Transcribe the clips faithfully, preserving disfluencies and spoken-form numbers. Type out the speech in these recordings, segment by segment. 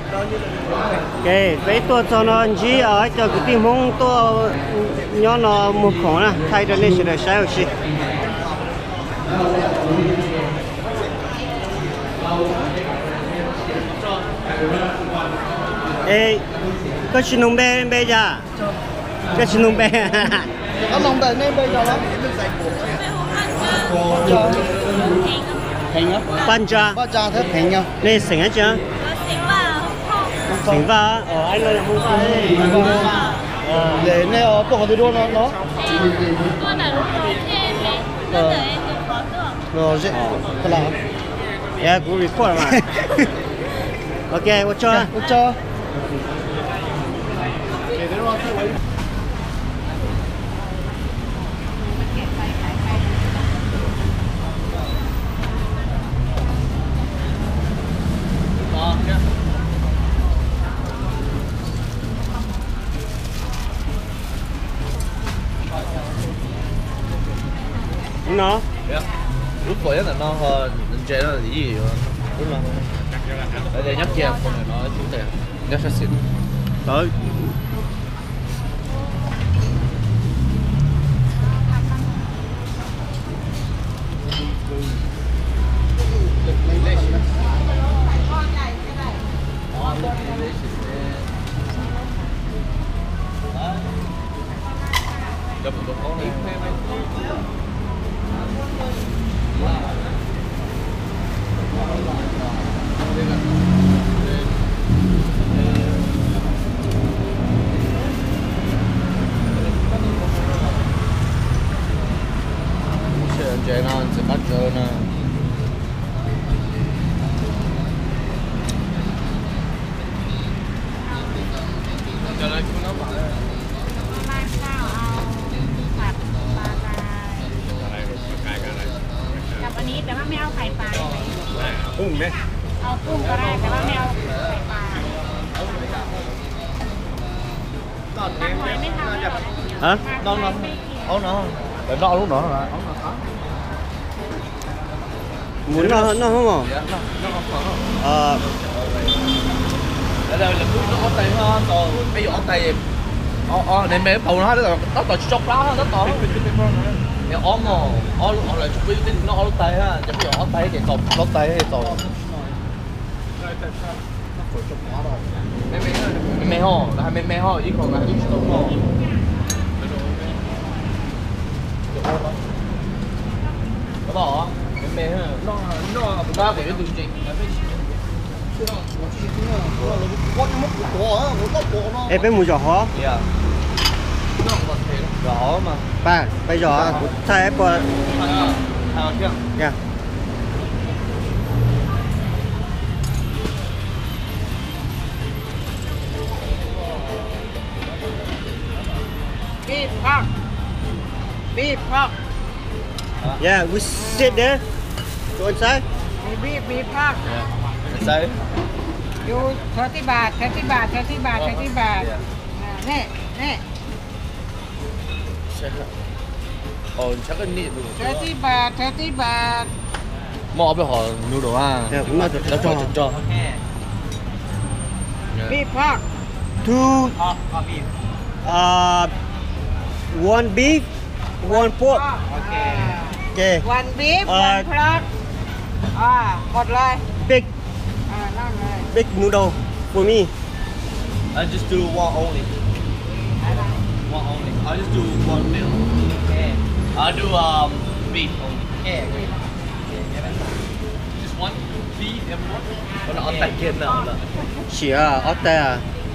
ok cái tua cho nó chỉ ở cho cái tim hông tua nhỏ nó một khổng nè thay cho nên sẽ được sai gì ê có xin nông bê bê ra có xin nông bê có nông bê nên bê ra lắm hình á ban cha ban cha thế hình nhau nên sỉnh hết chưa sỉnh vào ở anh ơi không phải để nè ở bộ thì đua nó nó rồi dễ cái nào yeah cũng record mà ok我cho 我cho nó lúc cuối là nó chơi nó là gì vậy đúng không để để nhấp chèo không phải nói chú tiền nhấp sát xịn tới gặp một con này chơi nó sẽ bắt chơi nó cho nên chúng nó bảo กับอันนี้แต่ว่าไม่เอาไข่ปลากุ้งไหมเอากุ้งก็ได้แต่ว่าไม่เอาไข่ปลาตักหอยไม่ทำแล้ว hả nó nó ấu nó để nó lúc nữa hả muốn nó nó không à ờ để đây là nó có tay nó còn bây giờ tay ờ ờ để mẹ tàu nó nó nó tàu chọc lá nó tàu để ôm mà ôm ôm lại chụp cái nó ôm tay ha chứ bây giờ ôm tay thì tàu ôm tay thì tàu mẹ mẹ mẹ ho là mẹ mẹ ho ít còn là ít tông ho có bỏ mẹ mẹ nó nó nó để cái đường trình ê bé mùi giò hó rõ mà ba bây giờ thay apple nha beef pork beef pork yeah we sit there go inside beef beef pork sao you thirty baht thirty baht thirty baht thirty baht nè nè 어 잠깐 니 thirty baht thirty baht 뭐 앞에 거 누로 아 yeah cũng là được cho cho cho beef pork two uh one beef one pork okay okay one beef Uh, one pork อ่าหมดเลย big อ่านั่นเลย big noodle for me I just do one only one only I just do one meal okay I do um beef only yeah just one beef and pork còn nó tay kia nào là chỉ à ở đây à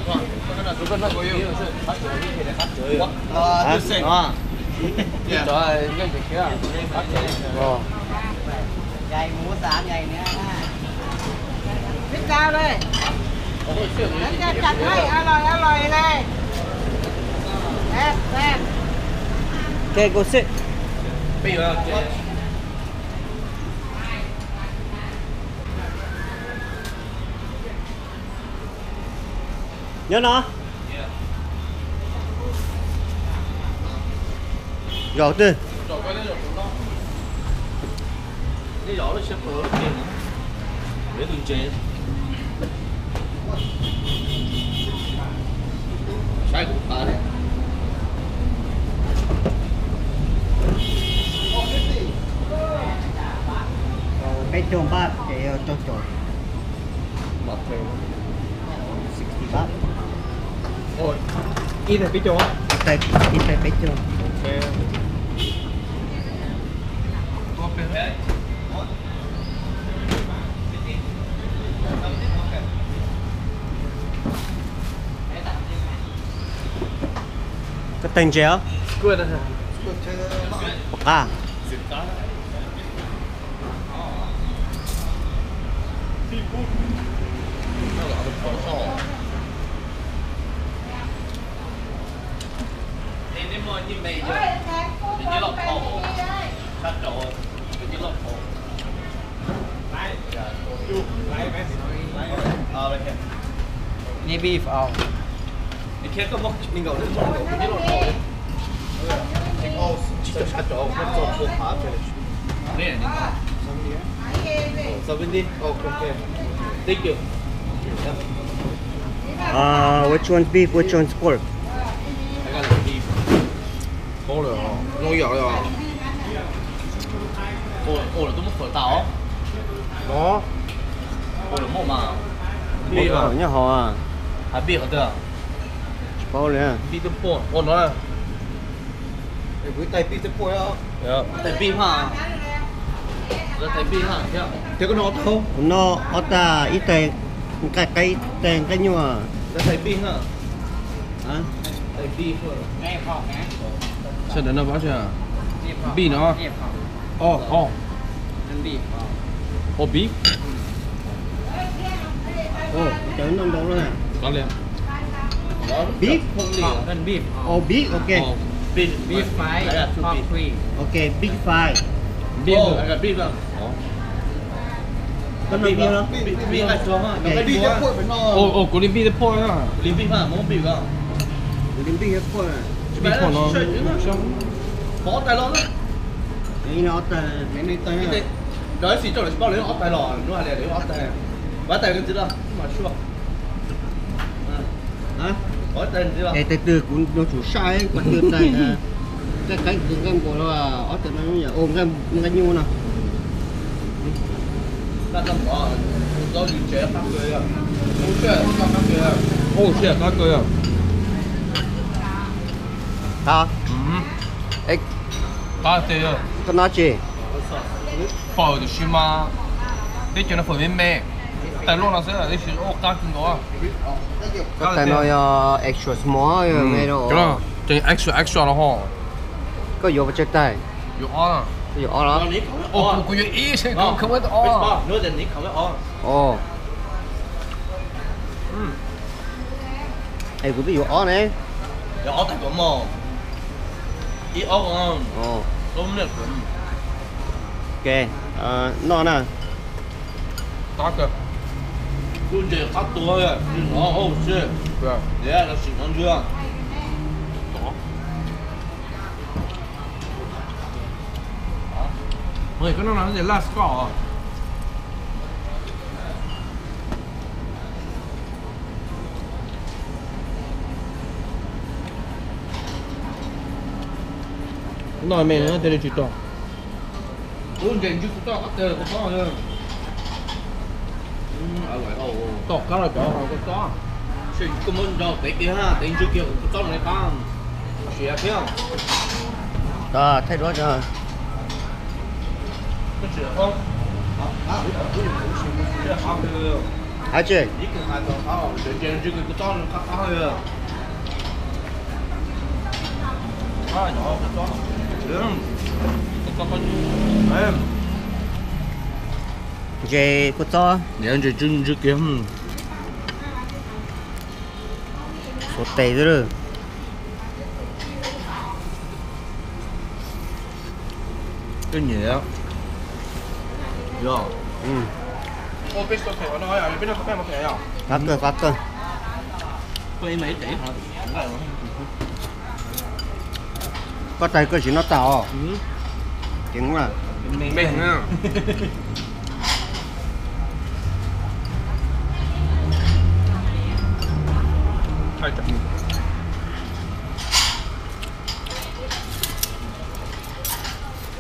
ờ tôi xem à trời cái gì kia rồi dày mua xả dày nữa biết sao đây đánh cho chặt hayอร่อยอร่อยเลยแซ่บแซ่บ okay go sit bây giờ nhớ nó rồi tư rồi quay lên rồi nó đi rõ nó sẽ phở tiền để tôi chế latte. sixty baht. Ôi, ít này biết chưa? Ít tay, ít tay biết chưa? Ok. Cái tên chéo. Good đó. À. Nếu mà như mày chứ, thì như lọc thổ, sát trộn, thì như lọc thổ. Lại, lại mấy ờ đây kìa. Ni beef oh. Đi kia có một mình gọi đến trong cái lọc thổ. Ồ, chỉ cho sát trộn, nó trộn trộn phá về. Đây là những seventy. Oh, okay. Thank you. Uh, which one's beef, which one's pork? I got the beef. Có rồi, nó dạo rồi. Ồ, ồ là tôi mất phở tàu. Có. Ồ là một mà. Beef à? Nhá họ à. À beef ở đây. Bao nè. Beef the pork. Ồ nó là. Với tay pi tới pork á. Dạ. Tại beef hả? Là tại beef hả? Dạ. Thế có nó không? Nó ở ta ít tay cái cái tên cái nhua. Là tại beef hả? Hả? Tại beef hả? Nghe phòng hả? Sao đến nó báo chưa? Beef nó. Nghe phòng. Ồ, ồ. Ăn beef oh. Ồ beef. Ồ, trời nó đâu rồi nè. Có liền. Beef. Oh, ăn beef oh. Oh, beef, okay. Ồ, beef. Beef fry, I got two pork beef. free. Okay, big fry. Beef. Oh, I got beef không? Ồ. Có nó beef không? Beef, beef hay chưa hả? Nó phải đi tới pork phải nó. Ồ, ồ, có liên beef the pork hả? Liên beef hả? Muốn beef không? Đến beef hết pork à? Beef pork nó. Bỏ tay lon á. Đấy nó ta Cái này tay Cái đó xí cho nó bao lấy ớt tay lò, nó là để ớt tay. Bắt tay cái gì đó, mà chua. hả? Ớt tay gì đó. Ê, từ từ cũng nó chủ sai ấy, còn từ này là cái cái cái cái của nó là ở từ nó nhà ôm cái cái nhu nào. Nó không có, nó đi chế khác người à. Không chế, nó khác người à. Ô, chế khác người à. Hả? Ừ. Ê, Ba tê à. cái nó gì? Phở thì xí mà. Để cho nó phở mềm mềm. Tại lúc nào sẽ là để xí ô cá kinh đó. Cái tay nó uh, extra small rồi nghe đâu. Cái đó, cái extra extra nó hả? Có vô vào check tay. Vô on à. Có vô đó. Ồ, cô yêu ý sẽ không không biết on. Nữa thì ní không biết on. Ồ. Ừ. Ê, cũng biết vô đó nè. Yo on tay của mò. Ý on on. Ồ. Đúng được. Ok. Ờ, nó nè. Tắt cơ. Luôn chơi cắt tua rồi. Nó ô shit. Dạ. Dạ, nó xỉn hơn chưa? Đó. Ôi, cái nó là cái last call à? Nói mẹ nó tên là chuyện to. Luôn chuyện chuyện to, tên là to nữa. Ở ngoài ồ, to cá là to, có to. Chuyện công ơn cho tí kia ha, tính chưa kiểu to này con. Xỉa kia. Đó, thay đổi cho. Có xỉa không? Hả chị? Ý cần hai to, ờ, chuyện chuyện chuyện cái to nó khác khác rồi. À, nhỏ cái to. Được. Có có em. Dê có to. Để anh chơi chân trước kia. Số tệ rồi. Cái nhẹ. Yo. Ừ. Ô, biết có thể nói à, biết nó có một thể à? Phát cơ, phát cơ. Tôi mấy tỷ hả? Có tay cơ chỉ nó tàu à? Ừ. Chính là. Mình nha. hai trăm.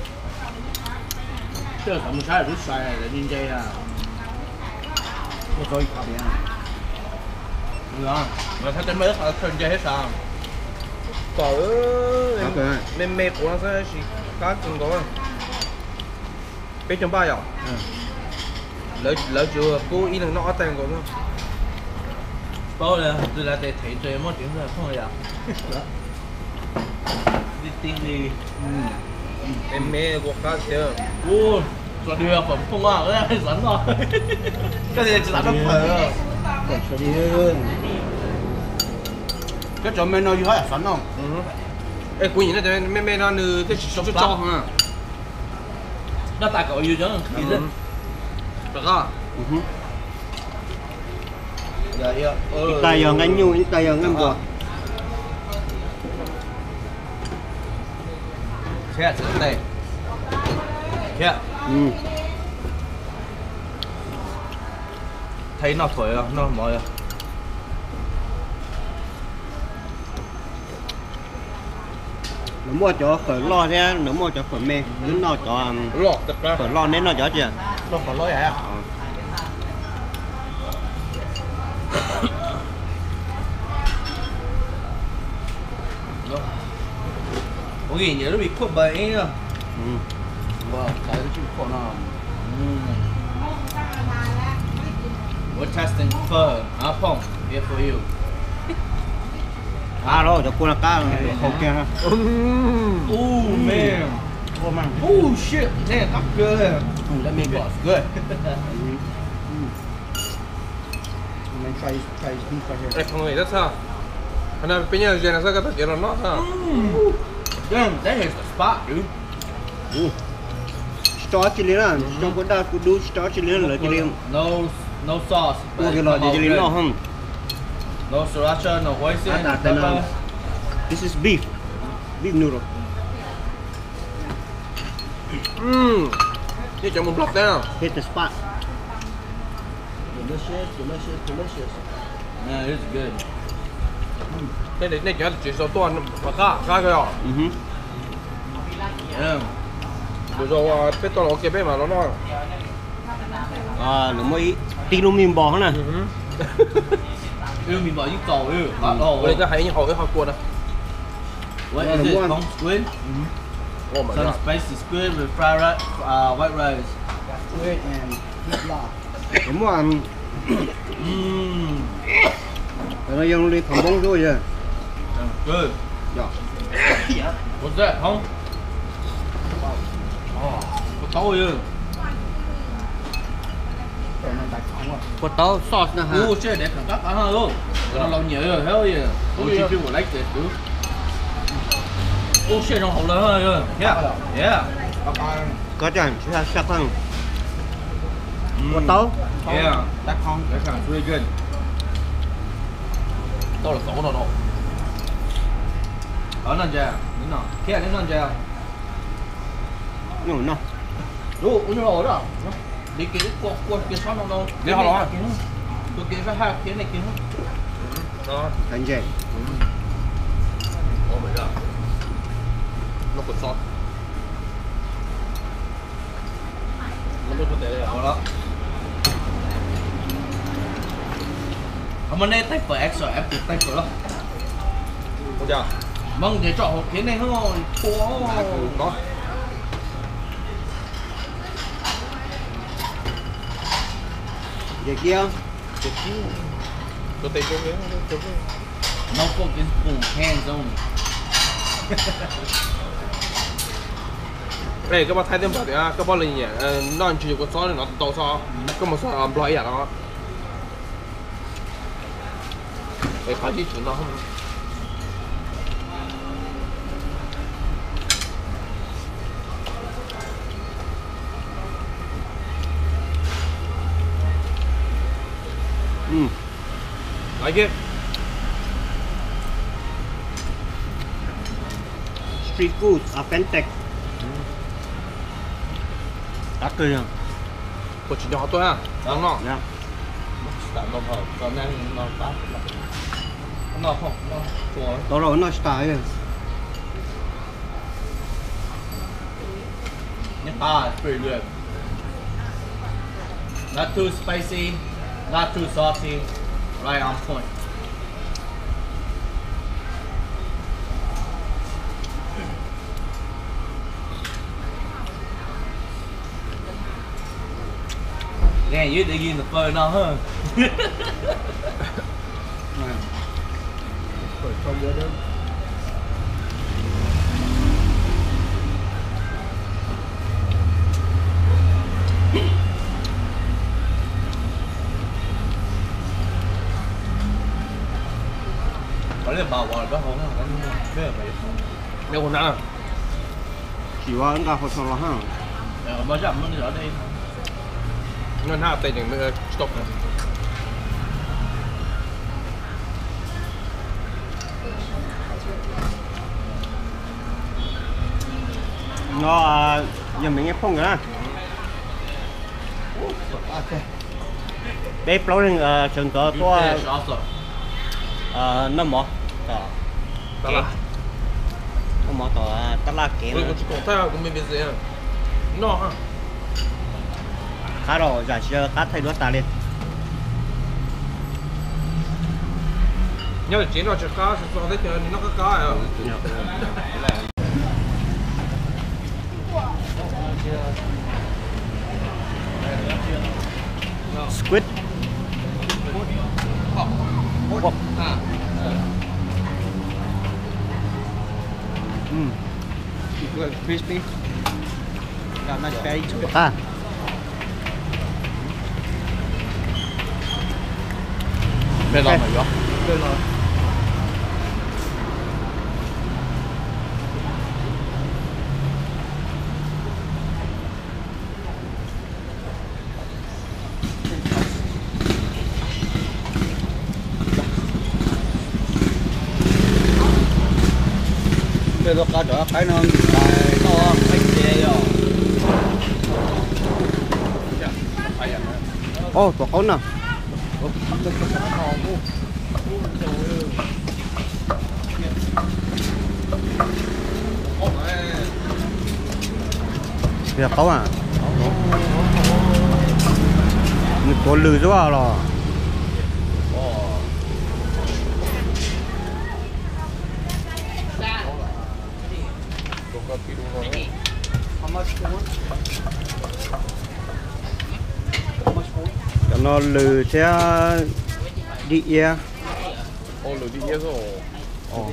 Chứ là mình sai là đứt sai này là ninja à. Một Rồi cả đi à. Ngon. Mà sao trên mấy nó thân chơi hết sao? Trời ơi. Mềm mềm của nó sẽ chỉ cá cứng có. Biết trong bao giờ? Lỡ lỡ chưa cố ý là nó tên của nó. Bao là từ là để thấy chơi mất tiếng rồi không vậy? Đi tin đi. Mềm mềm của cá chưa? Ô, cho đưa phẩm không à? Cái này rắn rồi. Cái này chỉ rắn nó phở. Còn sao đi hơn. Cái chỗ mình nó gì hết sẵn không? Ê, quý nhìn này mê mê nó như cái sốt cho hả? Nó tại cậu yêu cho nó gì thế? Được không? Dạ, dạ. Tay giờ ngắn nhu, tay giờ ngắn bò. Thế à, đây. Thế à? Ừ. Thấy nó phổi à, nó mỏi à. Nó mua cho khởi lo ra, nó mua cho khởi mê, nó nó cho Lọt thật ra. khởi lo nên nó cho chưa? Nó còn lỗi à? Có gì nhớ nó bị khuất bẫy nữa. Ừ. Wow, cái nó chịu khổ nào. We're testing phở, à phong, here for you. À rồi, cho cô là cá ok ha. Oh man. Oh man. Oh shit, damn, that's good. Let me go. Good. Mình try try beef right here. Ê, không nghĩ rất sao? Anh em bây giờ giờ sao cái tao nó sao? Damn, that is the spot, dude. Cho chili là, cho cô ta cô đu cho chili là chili. No, no sauce. Cô cái loại chili nó không? No sriracha, no hoisin, Ah, that, pepper. uh, this is beef, beef noodle. Mmm, như chọn một block nào. Hit the spot. Delicious, delicious, delicious. Yeah, it's good. Đây này, này chỉ số toàn và cá, cá cái đó. Mhm. Yeah. Bây giờ biết toàn nó kia biết mà nó nói. À, nó mới tin luôn mình bỏ nè. Yêu mình bỏ những cầu yêu. Đây cái hay như hồi cái hoa cuốn à. What is it? Hong squid? Oh my god. Some spicy squid with fried rice, uh, white rice. Squid and beef lard. Đúng rồi. Mmm. Nó dùng đi phòng bông rồi giờ. Good. Yeah. What's that, Hong? Oh, có tao yêu. Còn nó đặc không à? Có táo sauce nữa hả? Oh shit, để thằng cắt ăn luôn. Nó lâu nhiều rồi, hell yeah. Oh, you people like this, dude. Oh shit, nó hậu lớn rồi. Yeah, yeah. Có chẳng, sẽ sắc hơn. Có táo. Yeah. Đặc không? That sounds really good. Đâu là tổ nào đâu. Ở nền chè, đến nào? Kia đến nền chè. Nhưng nó. Ủa, ủa nó rồi đó. Đi kia qua qua kia sao nó đâu. Đi họ rồi. Tôi kia phải hai kia này kia. Đó. Thành gì? Oh my god. Nó còn sót. Nó có thể là đó. Hôm nay tay phở extra ép được tay phở đó. Ủa chà. Mong để chọn hộp thế này không? Ủa. Đó. Vậy kia. Tôi tay chỗ ghế, chỗ ghế. No fucking spoon, hands only. Đây các bạn thấy thêm bảo thì các bạn lên nhỉ, nó ăn chịu có số này nó to so, có một số làm loại à đó. Để phải chỉ chuyện nó không. Mm. Like it? Street food, authentic. Đắt rồi nha. Có chỉ nhỏ thôi à? Đúng không? Dạ. Tại nó hợp, còn đang nó tát. Nó không, nó chua. Đó rồi nó style. Ah, it's pretty good. Not too spicy, Not too salty, right on point. Nghe dưới tự nhiên là phơi no hơn. Rồi không nhớ đâu. Có lẽ bảo gọi có không nào cái biết là phải nếu còn ăn chỉ qua chúng ta phải xong rồi ha ở bao giờ mình ở đây nó nào tên những cái stop này nó giờ mình nghe phong nữa đây bao nhiêu trường tớ có năm mỏ tỏ năm mỏ tỏ tất là kén 우리 고추 꽁타야 cũng biết gì nó ha cá rồi giả chưa cá thay đuôi ta lên nhớ chỉ nó chỉ cá chỉ so với cái nó có cá à squid Hộp. À. Mm. Good, crispy. Got nice fatty to it. À. Bên lòng này đó. Good lord. Bây giờ cá trở cái nó dài to cái gì rồi. Ô, có con nào? Bây giờ có à? Mình có lử cho vào rồi. Cho nó lử theo đĩa. Ô lử đĩa rồi. Ồ.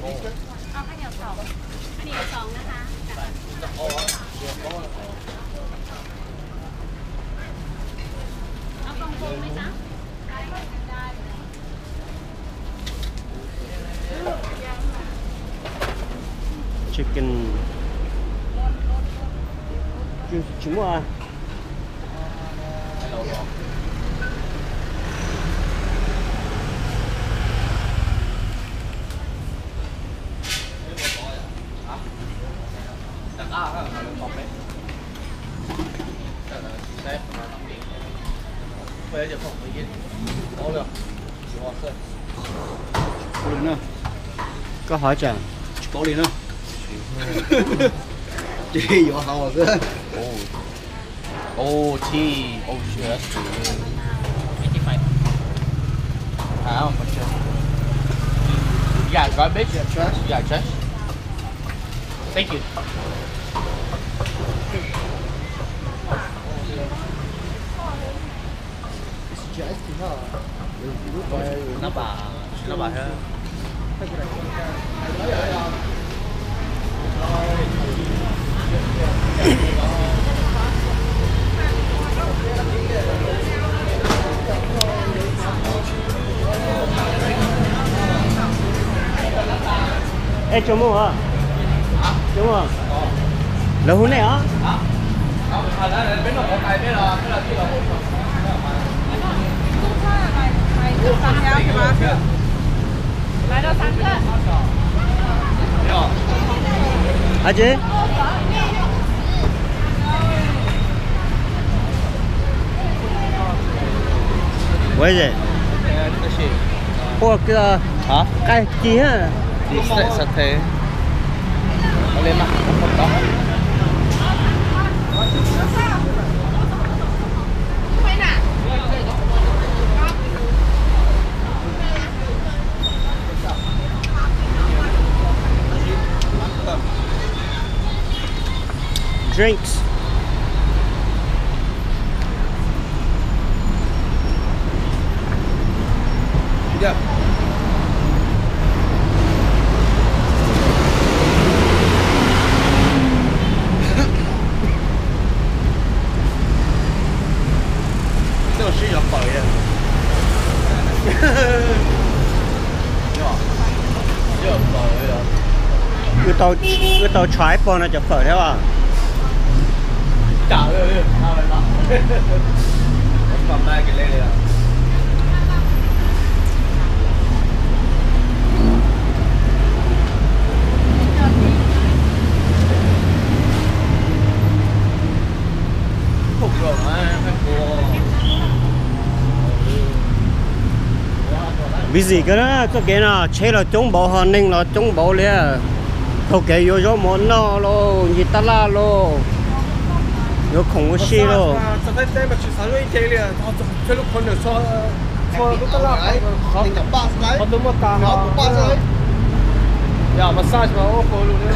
Chicken. Chúng chúng à. Bây giờ không phải yên. Ô được. Ngon rồi. Có lên nữa. Có hỏi chẳng? Có lên nữa. Chị vô hầu rồi. Oh, tea. Oh, shit, that's too good. eighty-five. How much? You got garbage? You got trash? You got trash? Thank you. Nó bà, nó bà hơn. Ê, chú mua hả? Chú mua. Lâu hôm này hả? Bên nó có tay bên là cái là cái là 来到三个。 아재? 왜 이제? 어, 그, hả? cái gì hả? Thì sẽ sẽ thế. Nó lên mặt nó không đó. drinks. Yeah. This is a phở yeah. Yeah, phở yeah. Cái tàu cái tàu tripod nó chụp phở thế à? Chào ơi, sao vậy đó? Cầm ba cái lên à. Phục rồi mà phải mua. Vì gì cái đó cái cái nào chế là chống bộ hơn ninh là chống bộ liền. Thôi cái vô cho món nó luôn, gì ta la luôn. Yo không có gì luôn. Sao thấy đây mà chỉ sáng lên chơi liền, họ chơi lúc con được cho cho lúc ta la. Mình gặp ba cái. Họ đúng một tà họ ba cái. Yeah, massage mà ô cô luôn đấy.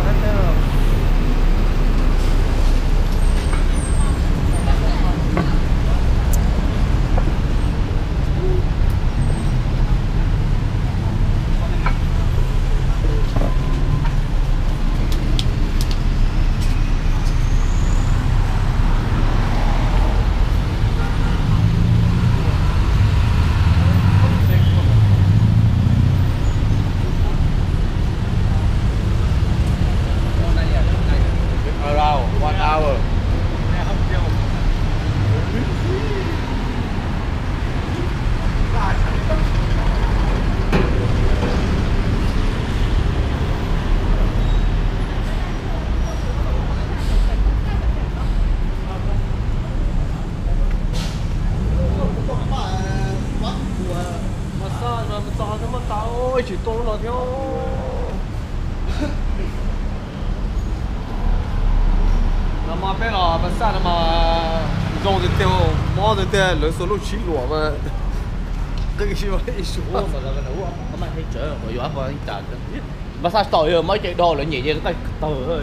Around one hour. Massage mà massage nó mà tao ôi chỉ tôi là theo. Là mà bé là massage mà dùng được theo món được theo lớn số lúc chín lúa mà cái gì mà ít số. Ủa mà là cái nào có mà thấy chở rồi vô áp vào anh trả. Massage tỏi rồi mấy chạy đồ là nhẹ nhẹ cái tay tỏi thôi.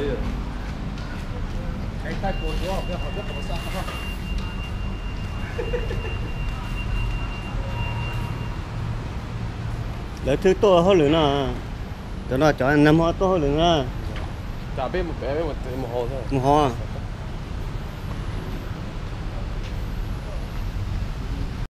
Cái tay của nó bé họ rất là massage không? Lấy thứ tôi hơn nữa nè. Tụi nó cho anh năm hoa tôi hơn nữa. Cả bên một bé bên một một hồ thôi. Một hoa.